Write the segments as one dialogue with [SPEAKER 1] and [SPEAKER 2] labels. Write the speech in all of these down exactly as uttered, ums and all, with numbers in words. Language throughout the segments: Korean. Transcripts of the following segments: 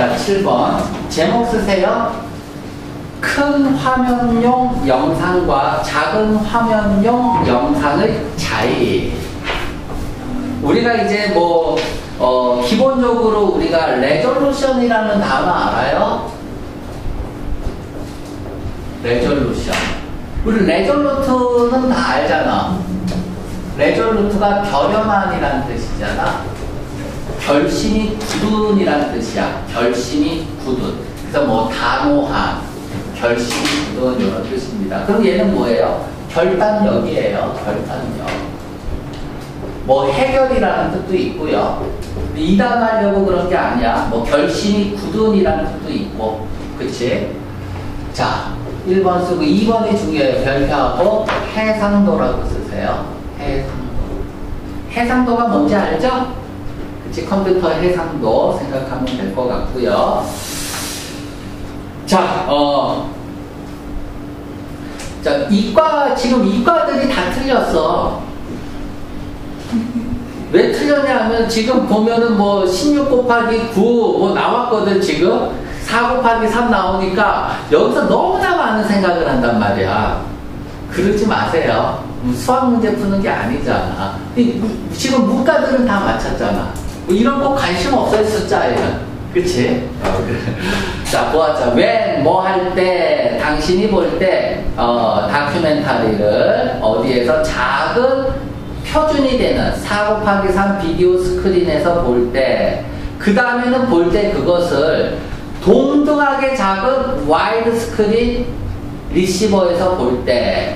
[SPEAKER 1] 자, 칠 번. 제목 쓰세요. 큰 화면용 영상과 작은 화면용 영상의 차이. 우리가 이제 뭐, 어, 기본적으로 우리가 레졸루션이라는 단어 알아요? 레졸루션. 우리 레졸루트는 다 알잖아. 레졸루트가 결연한이라는 뜻이잖아. 결심이 굳은이라는 뜻이야. 결심이 굳은. 그래서 뭐 단호한, 결심이 굳은 이런 뜻입니다. 그럼 얘는 뭐예요? 결단력이에요. 결단력. 뭐 해결이라는 뜻도 있고요. 이담하려고 그런 게 아니야. 뭐 결심이 굳은이라는 뜻도 있고, 그치? 자, 일 번 쓰고 이 번이 중요해요. 별표하고 해상도라고 쓰세요. 해상도. 해상도가 뭔지 알죠? 그치? 컴퓨터 해상도 생각하면 될 것 같고요. 자, 어, 자, 이과, 지금 이과들이 다 틀렸어. 왜 틀렸냐 하면 지금 보면은 뭐 십육 곱하기 구 뭐 나왔거든 지금. 사 곱하기 삼 나오니까 여기서 너무나 많은 생각을 한단 말이야. 그러지 마세요. 수학 문제 푸는 게 아니잖아. 지금 문과들은 다 맞췄잖아. 뭐 이런 거 관심 없어요, 숫자에는. 그치? 어, 그래. 자, 보았죠. when, 뭐 할 때, 당신이 볼 때, 어, 다큐멘터리를 어디에서 작은 표준이 되는 사 곱하기 삼 비디오 스크린에서 볼 때, 그 다음에는 볼 때 그것을 동등하게 작은 와이드 스크린 리시버에서 볼 때,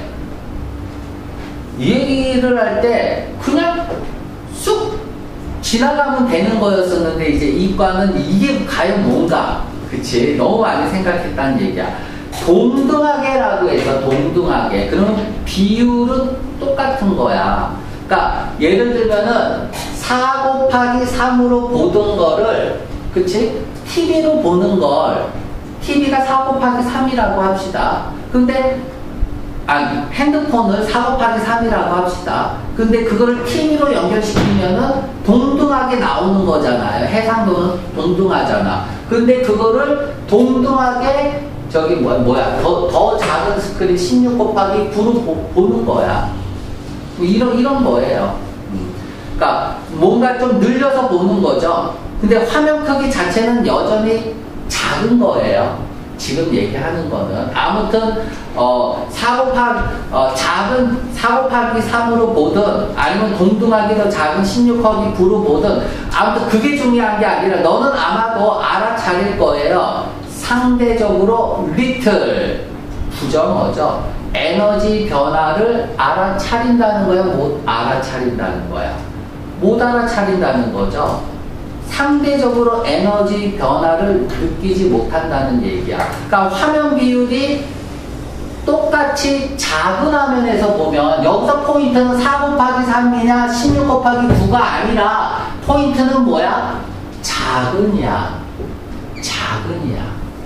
[SPEAKER 1] 이 얘기를 할 때 그냥 쑥 지나가면 되는 거였었는데 이제 이과는 이게 과연 뭔가, 그치? 너무 많이 생각했다는 얘기야. 동등하게라고 해서 동등하게. 그러면 비율은 똑같은 거야. 그러니까 예를 들면은 사 곱하기 삼으로 보던 거를, 그치? 티비로 보는 걸, 티비가 사 곱하기 삼이라고 합시다. 근데 아니, 핸드폰을 사 곱하기 삼이라고 합시다. 근데 그거를 티비로 연결시키면은 동등하게 나오는 거잖아요. 해상도는 동등하잖아. 근데 그거를 동등하게 저기 뭐야, 뭐야 더, 더 작은 스크린 십육 곱하기 구로 보, 보는 거야. 뭐 이런, 이런 거예요. 그러니까 뭔가 좀 늘려서 보는 거죠. 근데 화면 크기 자체는 여전히 작은 거예요. 지금 얘기하는 거는. 아무튼, 어, 사 곱하기, 어, 작은 사 곱하기 삼으로 보든, 아니면 동등하게 더 작은 십육 곱하기 구로 보든, 아무튼 그게 중요한 게 아니라, 너는 아마도 알아차릴 거예요. 상대적으로 little, 부정어죠. 에너지 변화를 알아차린다는 거야, 못 알아차린다는 거야? 못 알아차린다는 거죠. 상대적으로 에너지 변화를 느끼지 못한다는 얘기야. 그러니까 화면 비율이 똑같이 작은 화면에서 보면 여기서 포인트는 사 곱하기 삼이냐 십육 곱하기 구가 아니라 포인트는 뭐야? 작은이야. 작은이야.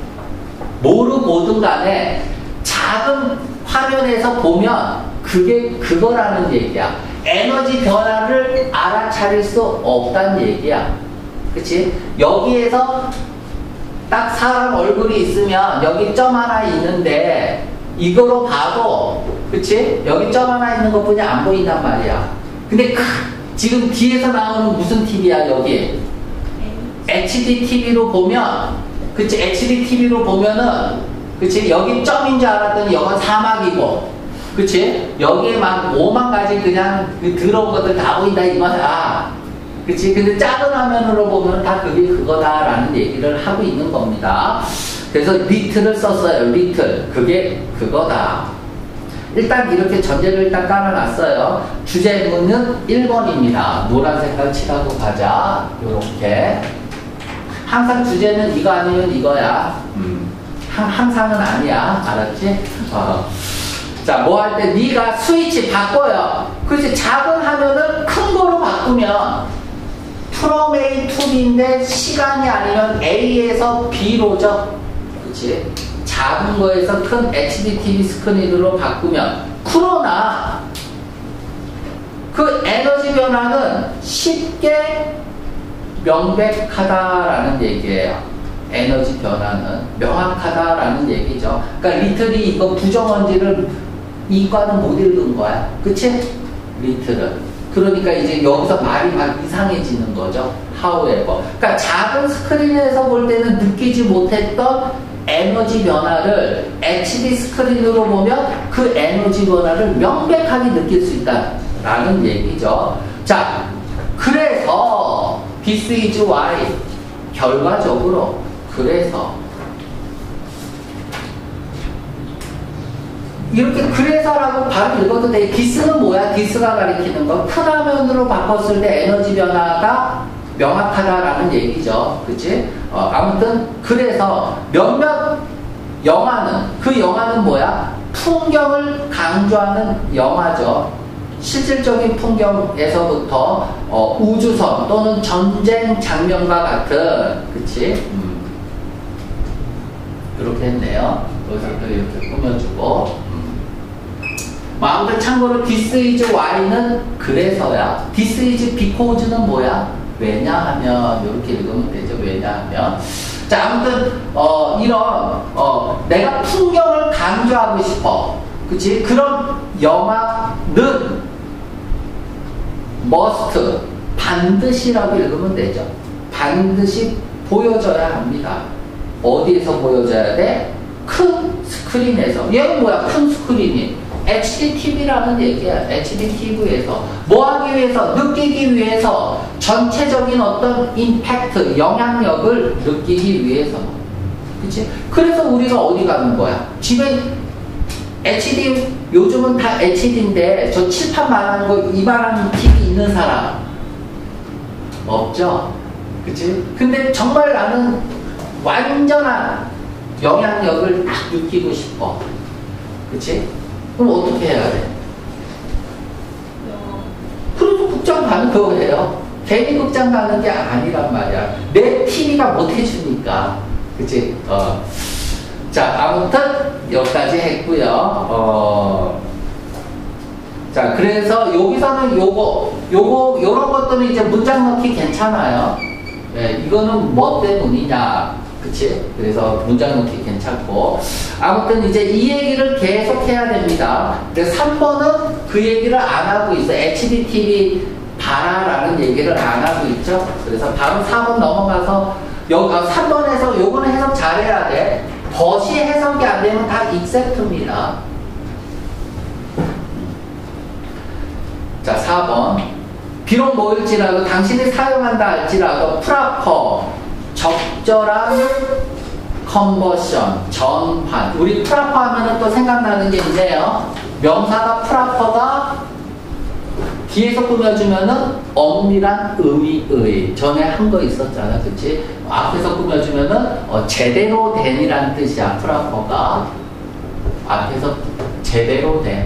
[SPEAKER 1] 뭐로 보든 간에 작은 화면에서 보면 그게 그거라는 얘기야. 에너지 변화를 알아차릴 수 없다는 얘기야. 그치? 여기에서 딱 사람 얼굴이 있으면 여기 점 하나 있는데 이거로 봐도, 그치? 여기 점 하나 있는 것뿐이 안 보인단 말이야. 근데 크, 지금 뒤에서 나오는 무슨 티비야 여기? 에이치디 티비로 보면, 그치? 에이치디 티비로 보면은, 그치? 여기 점인 줄 알았더니 여건 사막이고, 그치? 여기에 막 오만 가지 그냥 그 더러운 것들 다 보인다 이 말이야. 그치? 근데 작은 화면으로 보면 다 그게 그거다라는 얘기를 하고 있는 겁니다. 그래서 little를 썼어요. little. 그게 그거다. 일단 이렇게 전제를 일단 깔아놨어요. 주제문은 일 번입니다. 노란 색깔 칠하고 가자. 요렇게. 항상 주제는 이거 아니면 이거야. 음. 항상은 아니야. 알았지? 어. 자, 뭐 할 때 네가 스위치 바꿔요. 그치? 작은 화면을 큰 거로 바꾸면 from A to B인데 시간이 아니면 A에서 B로죠. 그치? 작은 거에서 큰 에이치디 티비 스크린으로 바꾸면 그러나 그 에너지 변화는 쉽게 명백하다라는 얘기예요. 에너지 변화는 명확하다라는 얘기죠. 그러니까 리틀이 이거 부정원지를 이과는 못 읽은 거야. 그치? 리틀은. 그러니까 이제 여기서 말이 막 이상해지는 거죠. however. 그러니까 작은 스크린에서 볼 때는 느끼지 못했던 에너지 변화를 에이치디 스크린으로 보면 그 에너지 변화를 명백하게 느낄 수 있다라는 얘기죠. 자, 그래서 this is why 결과적으로 그래서 이렇게 그래서라고 바로 읽어도 돼. 디스는 뭐야? 디스가 가리키는 건 큰 화면으로 바꿨을 때 에너지 변화가 명확하다라는 얘기죠. 그치? 어, 아무튼 그래서 몇몇 영화는 그 영화는 뭐야? 풍경을 강조하는 영화죠. 실질적인 풍경에서부터 어, 우주선 또는 전쟁 장면과 같은 그치? 음. 이렇게 했네요. 여기서 이렇게 꾸며주고 아무튼 참고로 this is why는 그래서야. this is because는 뭐야? 왜냐하면 이렇게 읽으면 되죠. 왜냐하면 자 아무튼 어, 이런 어, 내가 풍경을 강조하고 싶어. 그치? 그런 영화는 must 반드시라고 읽으면 되죠. 반드시 보여져야 합니다. 어디에서 보여져야 돼? 큰 스크린에서. 얘는 뭐야? 큰 스크린이. 에이치디 티비라는 얘기야. 에이치디 티비에서 뭐 하기 위해서? 느끼기 위해서 전체적인 어떤 임팩트, 영향력을 느끼기 위해서. 그치? 그래서 우리가 어디 가는 거야? 집에 에이치디, 요즘은 다 에이치디인데 저 칠판만한 거 이만한 티비 있는 사람 없죠? 그치? 근데 정말 나는 완전한 영향력을 딱 느끼고 싶어. 그치? 그럼 어떻게 해야 돼? 그래서 극장 가는 거예요. 괜히 극장 가는 게 아니란 말이야. 내 티비가 못 해주니까. 그치? 어. 자, 아무튼 여기까지 했고요. 어. 자, 그래서 여기서는 요거, 요거, 요런 것들은 이제 문장 넣기 괜찮아요. 네, 이거는 뭐 때문이냐. 그치? 그래서 문장 넣기 괜찮고. 아무튼 이제 이 얘기를 계속 해야 됩니다. 근데 삼 번은 그 얘기를 안 하고 있어. 에이치디 티비 봐라라는 얘기를 안 하고 있죠. 그래서 바로 사 번 넘어가서 여기 삼 번에서 요거는 해석 잘해야 돼. 벗이 해석이 안 되면 다 except입니다. 자, 사 번. 비록 뭐일지라도 당신이 사용한다 할지라도 프라퍼 적절한 컨버션, 전환. 우리 프라퍼 하면은 또 생각나는 게 있네요. 명사가 프라퍼가 뒤에서 꾸며주면은 엄밀한 의미의. 전에 한 거 있었잖아. 그치? 앞에서 꾸며주면은 어, 제대로 된이란 뜻이야. 프라퍼가. 앞에서 제대로 된.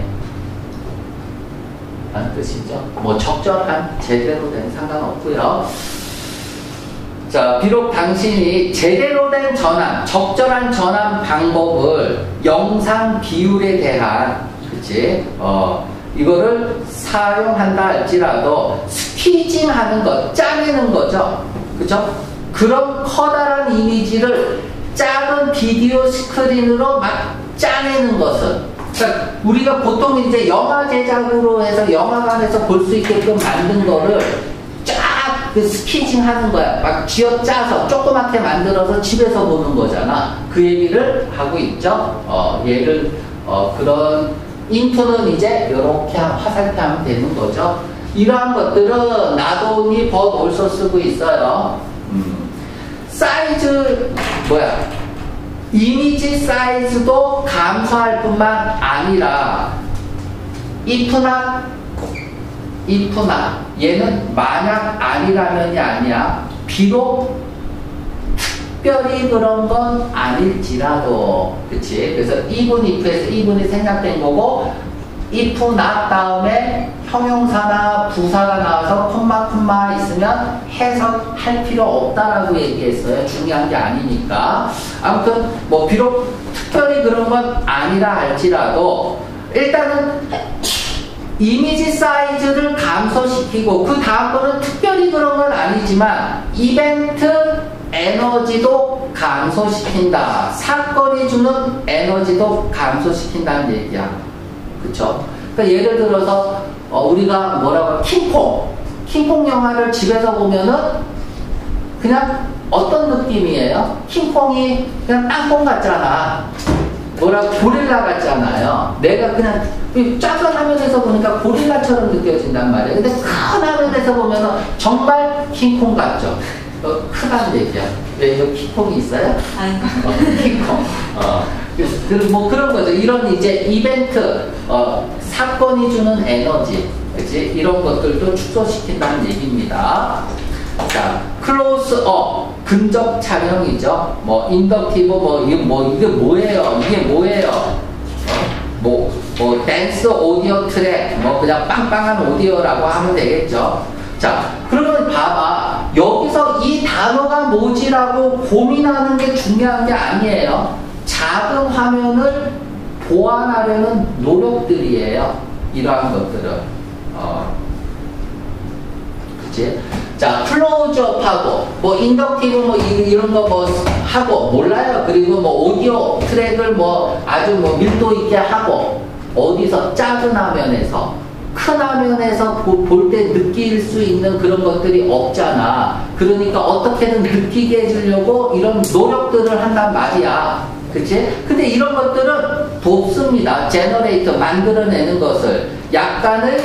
[SPEAKER 1] 라는 뜻이죠. 뭐 적절한, 제대로 된 상관없고요. 자, 비록 당신이 제대로 된 전환, 적절한 전환 방법을 영상 비율에 대한, 그치? 어, 이거를 사용한다 할지라도 스퀴징 하는 것, 짜내는 거죠. 그죠? 그런 커다란 이미지를 작은 비디오 스크린으로 막 짜내는 것은, 그러니까 우리가 보통 이제 영화 제작으로 해서 영화관에서 볼 수 있게끔 만든 거를 그 스퀴징 하는 거야. 막 쥐어 짜서 조그맣게 만들어서 집에서 보는 거잖아. 그 얘기를 하고 있죠. 어, 얘를, 어, 그런 인프는 이제 이렇게 화살표 하면 되는 거죠. 이러한 것들은 나도니 but also 쓰고 있어요. 음. 사이즈, 뭐야. 이미지 사이즈도 감소할 뿐만 아니라, if나 if나 얘는 만약 아니라면이 아니야. 비록 특별히 그런 건 아닐지라도. 그치? 그래서 even if에서 even이 생략된 거고 if not 다음에 형용사나 부사가 나와서 콤마 콤마 있으면 해석할 필요 없다라고 얘기했어요. 중요한 게 아니니까. 아무튼 뭐 비록 특별히 그런 건 아니라 할지라도 일단은 이미지 사이즈를 감소시키고 그 다음 거는 특별히 그런 건 아니지만 이벤트 에너지도 감소시킨다. 사건이 주는 에너지도 감소시킨다는 얘기야. 그쵸? 그러니까 예를 들어서 어, 우리가 뭐라고 킹콩 킹콩 영화를 집에서 보면은 그냥 어떤 느낌이에요? 킹콩이 그냥 땅콩 같잖아. 뭐라 고릴라 같잖아요. 내가 그냥 작은 화면에서 보니까 고릴라처럼 느껴진단 말이에요. 근데 큰 화면에서 보면은 정말 킹콩 같죠. 어, 크다는 얘기야. 왜 이거 킹콩이 있어요?
[SPEAKER 2] 아니.
[SPEAKER 1] 어, 킹콩. 어, 그래서 그, 뭐 그런 거죠. 이런 이제 이벤트, 어, 사건이 주는 에너지, 그치? 이런 것들도 축소시킨다는 얘기입니다. 자, 클로즈업, 근접 촬영이죠. 뭐 인덕티브, 뭐 이게 뭐 이게 뭐예요? 이게 뭐예요? 어? 뭐, 뭐 댄스 오디오 트랙, 뭐 그냥 빵빵한 오디오라고 하면 되겠죠. 자, 그러면 봐봐. 여기서 이 단어가 뭐지라고 고민하는 게 중요한 게 아니에요. 작은 화면을 보완하려는 노력들이에요. 이러한 것들은. 어. 그치? 자, 클로즈업하고, 뭐, 인덕티브, 뭐, 이런 거 뭐, 하고, 몰라요. 그리고 뭐, 오디오 트랙을 뭐, 아주 뭐, 밀도 있게 하고, 어디서 작은 화면에서, 큰 화면에서 볼 때 느낄 수 있는 그런 것들이 없잖아. 그러니까 어떻게든 느끼게 해주려고 이런 노력들을 한단 말이야. 그치? 근데 이런 것들은 돕습니다. 제너레이터, 만들어내는 것을. 약간의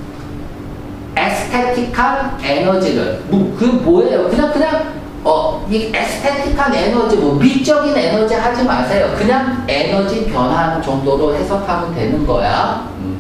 [SPEAKER 1] 에스테틱한 에너지를. 뭐, 그 뭐예요? 그냥, 그냥, 어, 이 에스테틱한 에너지, 뭐, 미적인 에너지 하지 마세요. 그냥 에너지 변환 정도로 해석하면 되는 거야. 음.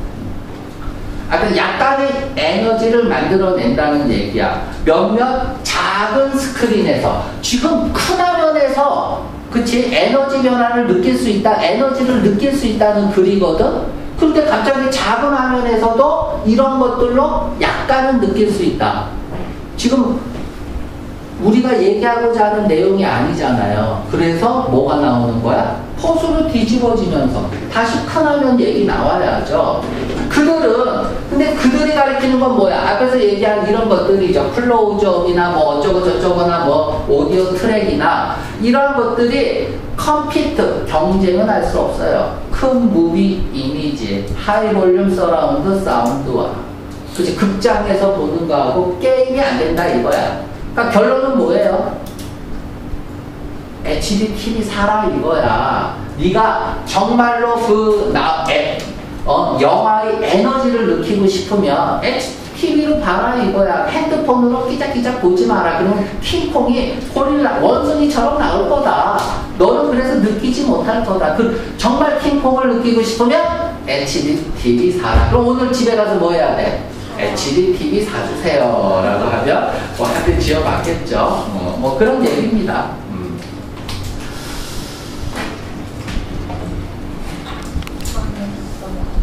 [SPEAKER 1] 아, 약간의 에너지를 만들어낸다는 얘기야. 몇몇 작은 스크린에서, 지금 큰 화면에서, 그치? 에너지 변화를 느낄 수 있다, 에너지를 느낄 수 있다는 글이거든? 근데 갑자기 작은 화면에서도 이런 것들로 약간은 느낄 수 있다. 지금 우리가 얘기하고자 하는 내용이 아니잖아요. 그래서 뭐가 나오는 거야? 퍼스로 뒤집어지면서 다시 큰 화면 얘기 나와야죠. 그들은, 근데 그들이 가리키는 건 뭐야? 앞에서 얘기한 이런 것들이죠. 클로즈업이나 뭐 어쩌고 저쩌거나 뭐 오디오 트랙이나 이런 것들이 컴피트, 경쟁은 할 수 없어요. 큰 무비 이미지, 하이 볼륨 서라운드 사운드와, 그치? 극장에서 보는 거하고 게임이 안 된다 이거야. 그러니까 결론은 뭐예요? 에이치디 티비 사라 이거야. 네가 정말로 그 나, 에, 어, 영화의 에너지를 느끼고 싶으면 에이치디 티비로 봐라 이거야. 핸드폰으로 끼작끼작 보지 마라. 그러면 킹콩이 고릴라 원숭이처럼 나올 거다. 너는 그래서 느끼지 못할 거다. 그 정말 킹콩을 느끼고 싶으면 에이치디 티비 사라. 그럼 오늘 집에 가서 뭐 해야 돼? 에이치디 티비 사주세요 라고 하면 뭐 하여튼 지어봤겠죠. 어, 뭐 그런 얘기입니다.